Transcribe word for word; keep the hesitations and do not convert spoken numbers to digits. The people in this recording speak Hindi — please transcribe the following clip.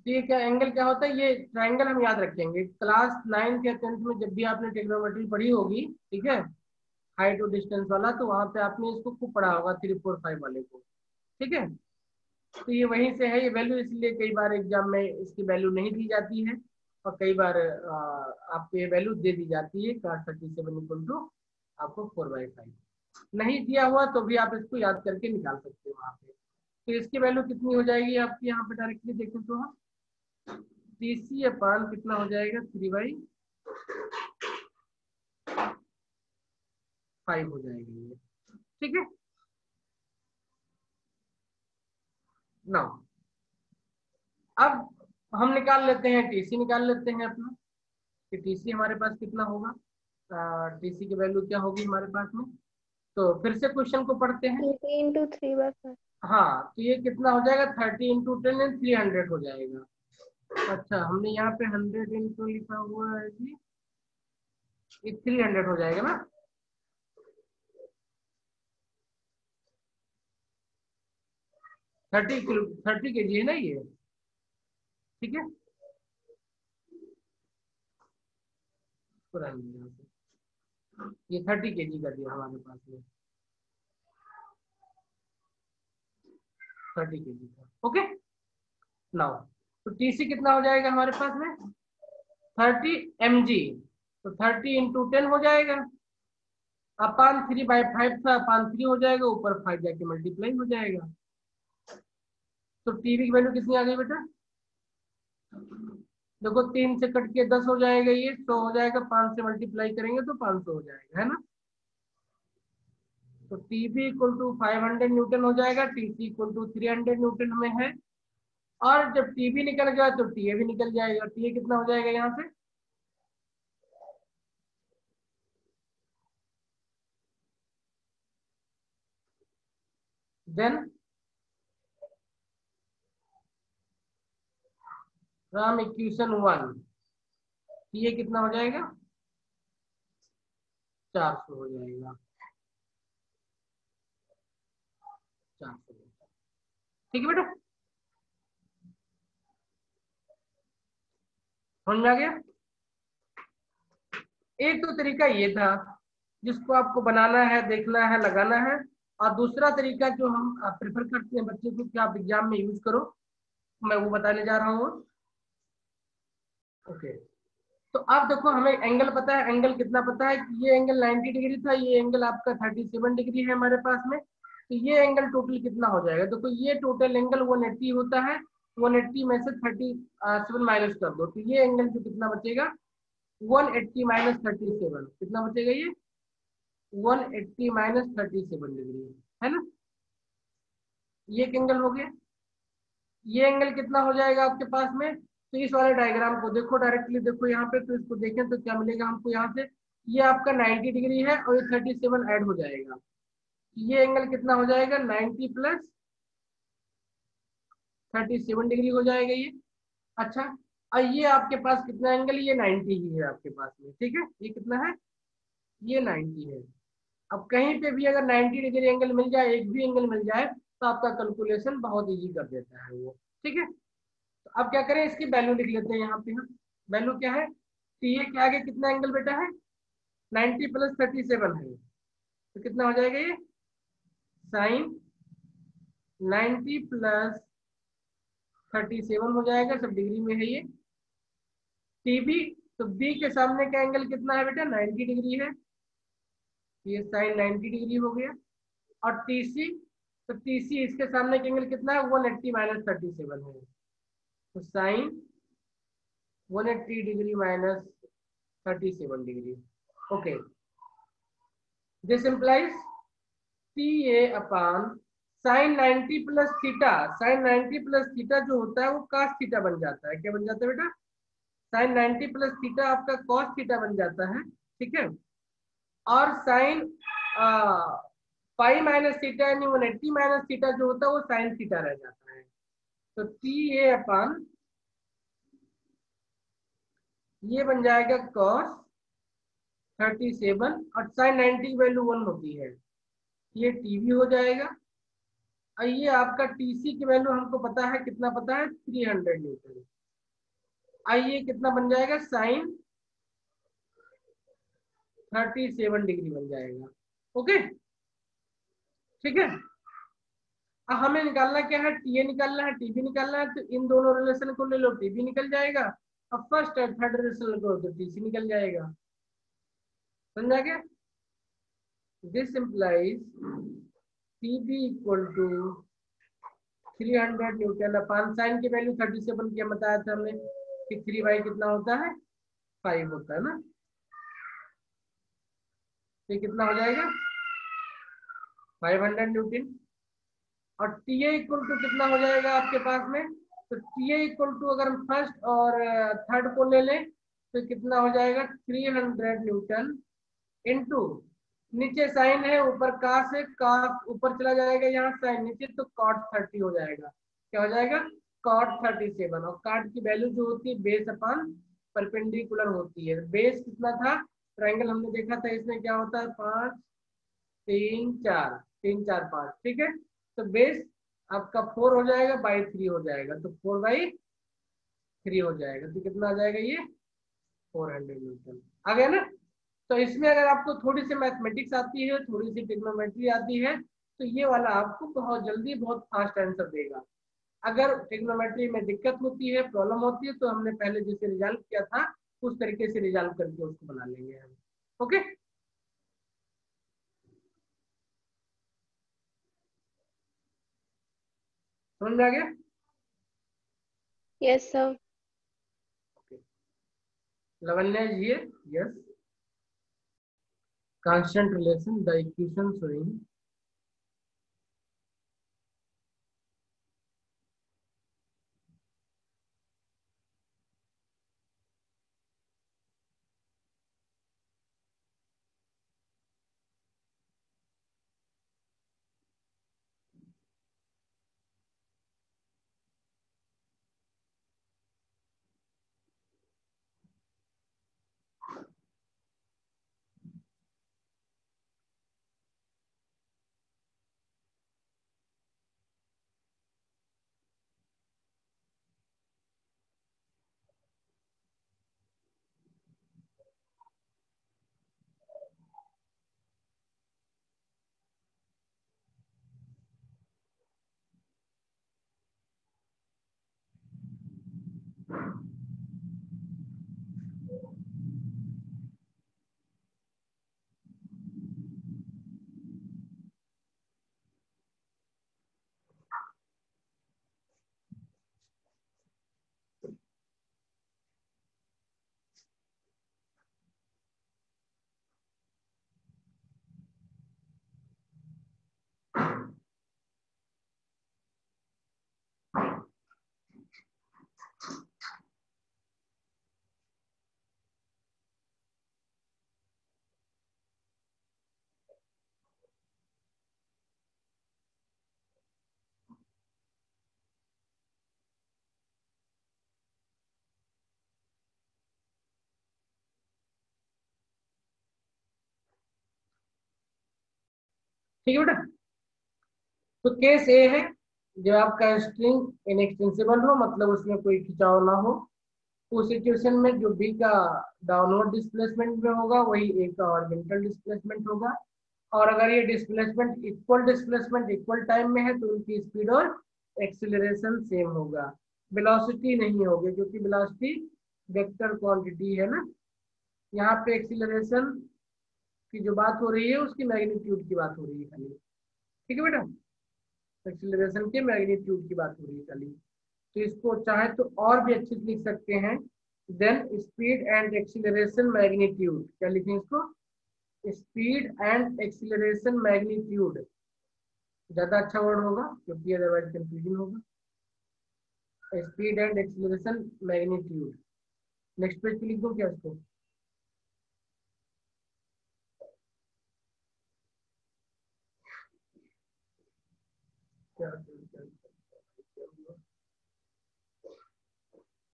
तो ये क्या एंगल क्या होता है, ये ट्राइंगल हम याद रखेंगे क्लास नाइन्थ या टेंथ में जब भी आपने ट्रिग्नोमेट्री पढ़ी होगी, ठीक है, हाइट और डिस्टेंस वाला, तो वहां पे आपने इसको खूब पढ़ा होगा थ्री फोर फाइव वाले को, ठीक है। तो ये वहीं से है ये वैल्यू, इसलिए कई बार एग्जाम में इसकी वैल्यू नहीं दी जाती है और कई बार आ, आपको ये वैल्यू दे दी जाती है class thirty seven equal to आपको फोर बाई फाइव। नहीं दिया हुआ तो भी आप इसको याद करके निकाल सकते हो वहां पे। तो इसकी वैल्यू कितनी हो जाएगी आपकी यहाँ पे डायरेक्टली देखें तो हम टी सी अपान कितना हो जाएगा थ्री बाई फाइव हो जाएगा ये, ठीक है ना। अब हम निकाल लेते हैं टीसी, निकाल लेते हैं अपना कि टीसी हमारे पास कितना होगा। टीसी की वैल्यू क्या होगी हमारे पास में, तो फिर से क्वेश्चन को पढ़ते हैं। Thirty into three by five. हाँ तो ये कितना हो जाएगा thirty into ten and three hundred हो जाएगा। अच्छा हमने यहाँ पे हंड्रेड इंटू लिखा हुआ है जी, ये थ्री हंड्रेड हो जाएगा ना। थर्टी किलो थर्टी के जी है ना ये, ठीक है। ये थर्टी के जी का दिया हमारे पास में, थर्टी के जी का, ओके नाउ। तो टीसी कितना हो जाएगा हमारे पास में थर्टी एम जी, तो थर्टी इंटू टेन हो जाएगा, अपान थ्री बाई फाइव था, अपान थ्री हो जाएगा, ऊपर फाइव जाके मल्टीप्लाई हो जाएगा। तो टीवी की वैल्यू कितनी आ गई बेटा, देखो तीन से कट के दस हो जाएगा, ये सौ हो जाएगा, पांच से मल्टीप्लाई करेंगे तो पांच सौ हो जाएगा, है ना। तो TB equal to five hundred newton हो जाएगा, TC equal to three hundred newton में है। और जब टीबी निकल गया तो टीए भी निकल जाएगा, टीए कितना हो जाएगा यहाँ से, then from equation one TA कितना हो जाएगा चार सौ हो जाएगा, चार सौ, ठीक है बेटा समझ में आ गया। एक तो तरीका ये था जिसको आपको बनाना है, देखना है, लगाना है। और दूसरा तरीका जो हम प्रेफर करते हैं बच्चे को कि आप एग्जाम में यूज करो, मैं वो बताने जा रहा हूँ। ओके तो आप देखो हमें एंगल पता है, एंगल कितना पता है कि ये एंगल नाइन्टी डिग्री था, ये एंगल आपका थर्टी सेवन डिग्री है हमारे पास में। तो ये एंगल टोटल कितना हो जाएगा, देखो ये टोटल एंगल वन एट्टी होता है, वन एट्टी में से थर्टी सेवन माइनस कर दो, तो ये एंगल जो कितना बचेगा one eighty minus thirty seven, कितना बचेगा ये one eighty minus thirty seven degree, है ना। ये एक एंगल हो गया। ये एंगल कितना हो जाएगा आपके पास में, तो इस वाले डायग्राम को देखो डायरेक्टली, देखो यहाँ पे, तो इसको देखें तो क्या मिलेगा हमको यहाँ से, ये आपका नाइन्टी डिग्री है और ये थर्टी सेवन ऐड हो जाएगा, ये एंगल कितना हो जाएगा ninety plus thirty seven degree हो जाएगा ये। अच्छा और ये आपके पास कितना एंगल, ये नाइन्टी ही है आपके पास में, ठीक है, ये कितना है, ये नाइन्टी है। अब कहीं पे भी अगर नाइन्टी डिग्री एंगल मिल जाए, एक भी एंगल मिल जाए, तो आपका कैलकुलेशन बहुत इजी कर देता है वो, ठीक है। तो अब क्या करें, इसकी वैल्यू लिख लेते हैं यहाँ पे हम, वैल्यू क्या है, टी ए के आगे कितना एंगल बेटा है नाइन्टी प्लस थर्टी सेवन है, तो कितना हो जाएगा ये sine ninety plus thirty seven हो जाएगा, सब डिग्री में है ये। टीबी, तो बी के सामने का एंगल कितना है बेटा नाइन्टी डिग्री है, ये साइन नाइन्टी डिग्री हो गया। और टीसी, तो टीसी इसके सामने का एंगल कितना है one eighty minus thirty seven है, तो sine one eighty degree minus thirty seven degree, okay. This implies T A upon sine ninety plus theta, sine ninety plus theta जो होता है वो कास थीटा बन जाता है, क्या बन जाता है बेटा साइन नाइन्टी प्लस थीटा आपका कॉस थीटा बन जाता है, ठीक है। और साइन पाई माइनस थीटा यानी वन एट्टी माइनस थीटा जो होता है वो साइन थीटा रह जाता है। तो टी ए अपॉन ये बन जाएगा कॉस थर्टी सेवन और साइन नाइन्टी की वैल्यू वन होती है, ये टीवी हो जाएगा। और ये आपका टीसी की वैल्यू हमको पता है, कितना पता है थ्री हंड्रेड न्यूटन, आइए कितना बन जाएगा, साइन थर्टी सेवन डिग्री बन जाएगा। ओके ठीक है। अब हमें निकालना क्या है, टी ए निकालना है, टीबी निकालना है, तो इन दोनों रिलेशन को ले लो, टीबी निकल जाएगा। अब फर्स्ट और थर्ड रिलेशन लो तो टीसी निकल जाएगा। समझा गया? This implies TB equal to three hundred newton upon sine की वैल्यू थर्टी सेवन क्या बताया था हमने कि थ्री बाई कितना होता है, फाइव होता है ना। ये कितना हो जाएगा, फाइव हंड्रेड न्यूटन। और टी ए इक्वल टू कितना हो जाएगा आपके पास में, तो टी ए इक्वल टू अगर हम फर्स्ट और थर्ड को ले लें तो कितना हो जाएगा, थ्री हंड्रेड न्यूटन इनटू नीचे साइन है, ऊपर कास है, कास ऊपर चला जाएगा, यहाँ साइन नीचे, तो कॉट थर्टी हो जाएगा। क्या हो जाएगा, कॉट थर्टी सेवन। और कॉट की वैल्यू जो होती है बेस अपान परपेंडिकुलर होती है। बेस कितना था, ट्रायंगल हमने देखा था, इसमें क्या होता है, पांच तीन चार, तीन चार पांच, ठीक है। तो बेस आपका फोर हो जाएगा, बाई थ्री हो जाएगा, तो फोर बाई थ्री हो जाएगा, तो कितना आ जाएगा ये, फोर हंड्रेड न्यूटन। आ गया ना। तो इसमें अगर आपको थोड़ी सी मैथमेटिक्स आती है, थोड़ी सी ट्रिग्नोमेट्री आती है, तो ये वाला आपको बहुत जल्दी बहुत फास्ट आंसर देगा। अगर ट्रिग्नोमेट्री में दिक्कत होती है, प्रॉब्लम होती है, तो हमने पहले जैसे रिजल्व किया था उस तरीके से रिजल्व करके उसको बना लेंगे हम। ओके समझ में आ गया? Yes sir. Lavanya is here. Yes. Constant relation, the equation showing. ठीक है बेटा। तो केस ए है, जब आपका स्ट्रिंग इनएक्सटेंसिबल हो, मतलब उसमें कोई खिंचाव ना हो, उस सिचुएशन में जो बी का डाउनवर्ड डिस्प्लेसमेंट में होगा वही ए का ऑर्बिटल डिस्प्लेसमेंट होगा। और अगर ये displacement equal displacement equal time में है तो उनकी स्पीड और एक्सीलरेशन सेम होगा, वेलोसिटी नहीं होगी, क्योंकि वेलोसिटी वेक्टर क्वांटिटी है ना। यहाँ पे एक्सीलरेशन की जो बात हो रही है उसकी मैग्नीट्यूड की बात हो रही है खाली। ठीक है बेटा, एक्सीलरेशन के मैग्नीट्यूड की बात हो रही है खाली। तो इसको चाहे तो और भी अच्छे से लिख सकते हैं, then speed and acceleration magnitude. क्या लिखें इसको, स्पीड एंड एक्सीलरेशन मैग्नीट्यूड, ज्यादा अच्छा वर्ड होगा क्योंकि अदरवाइज कंफ्यूजन होगा। Speed and acceleration magnitude. Next page पे लिख दो क्या इसको, क्या